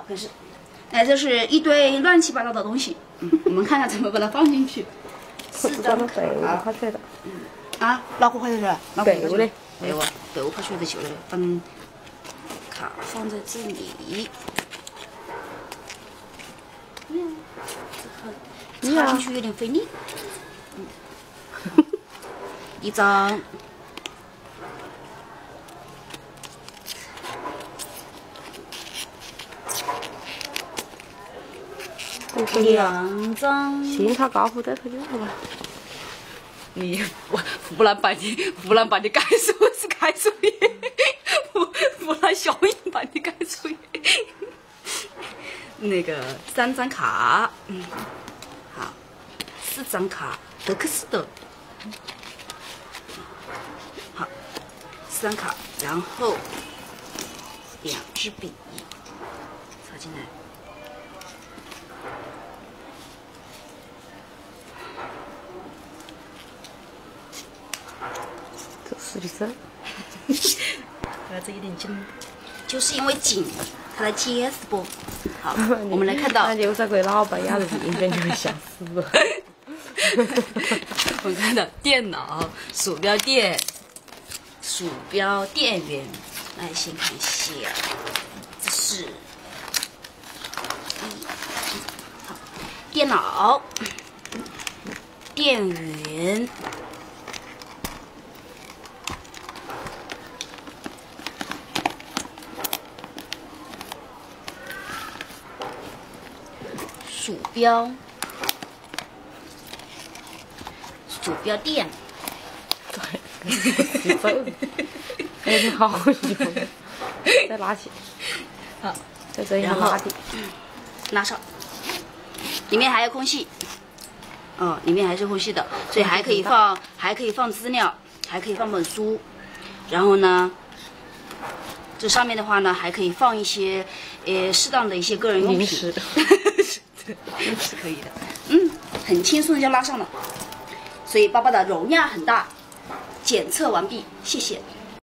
好，开始。哎，这是一堆乱七八糟的东西，我们看看怎么把它放进去。4张卡， 跑出来的。 啊，脑壳跑出来，脑壳对的。 没有啊，对，我跑出来的球了。卡放在这里。插进去有点费力。1张。2张。 信用卡户在头就是吧？ 你湖南版的概述是开除业，湖南小影版的概述业。那个3张卡，好，4张卡，德克士的，好，4张卡，然后2支笔插进来。 是的是。 这有点紧，就是因为紧，它才结实不？好，我们来看到。 那牛仔鬼老板压着一边就会笑死了。 我们看到电脑、鼠标垫、鼠标电源。来，先看一下，这是好，电脑、电源。鼠标垫， 对，哎，你好用，再拉起， 好， 再这样拉的， 拉上，里面还有空隙，里面还是空隙的，所以还可以放资料，还可以放本书，然后呢，这上面的话呢，还可以放一些适当的一些个人用品。是可以的，很轻松的就拉上了，所以包包的容量很大。检测完毕，谢谢。